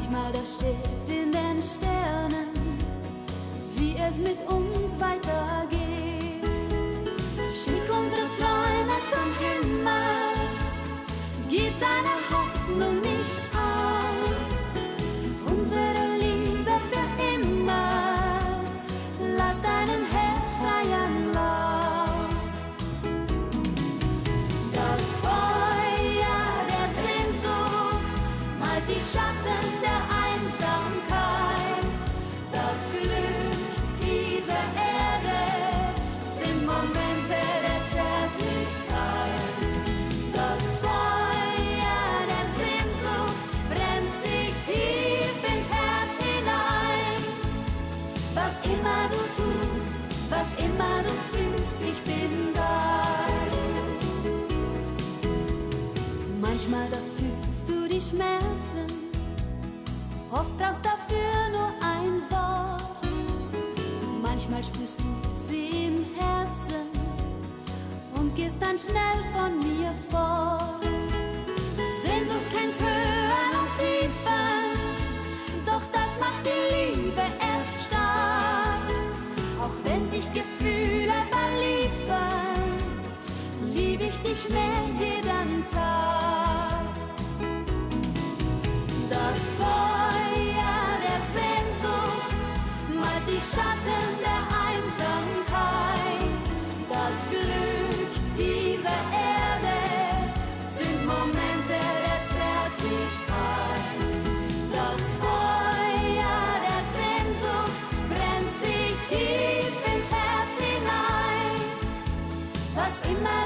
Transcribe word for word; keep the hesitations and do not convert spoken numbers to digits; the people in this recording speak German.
Manchmal da steht in den Sternen, wie es mit uns weitergeht. Schick unsere Träume zum Himmel, gib deine Hoffnung nicht auf. Unsere Liebe für immer, lass deinem Herz freien Lauf. Das Feuer der Sehnsucht malt die Schatten der Einsamkeit. Das Glück dieser Erde sind Momente der Zärtlichkeit. Das Feuer der Sehnsucht brennt sich tief ins Herz hinein. Was immer du tust, was immer du fühlst, ich bin dein. Manchmal da fühlst du die Schmerzen, oft brauchst dafür nur ein Wort. Manchmal spürst du sie im Herzen und gehst dann schnell von mir fort. Sehnsucht kennt Höhen und Tiefen, doch das macht die Liebe erst stark. Auch wenn sich Gefühle verliefern, lieb ich dich mehr jeden Tag. Das Feuer der Sehnsucht malt die Schatten der Einsamkeit. Das Glück dieser Erde sind Momente der Zärtlichkeit. Das Feuer der Sehnsucht brennt sich tief ins Herz hinein. Was immer